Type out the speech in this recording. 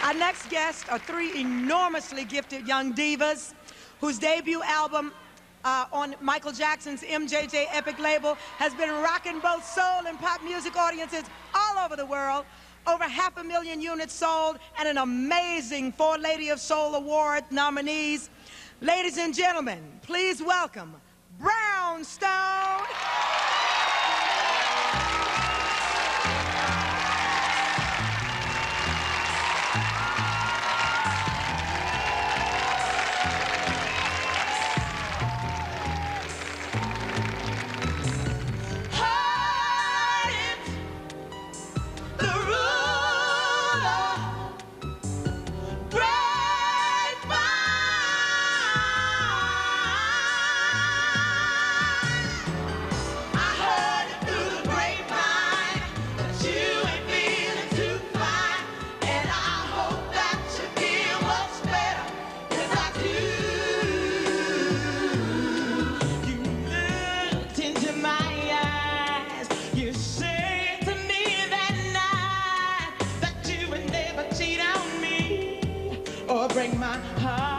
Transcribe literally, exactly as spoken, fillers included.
Our next guests are three enormously gifted young divas whose debut album uh, on Michael Jackson's M J J Epic label has been rocking both soul and pop music audiences all over the world. Over half a million units sold and an amazing four Lady of Soul Award nominees. Ladies and gentlemen, please welcome Brownstone. Or break my heart.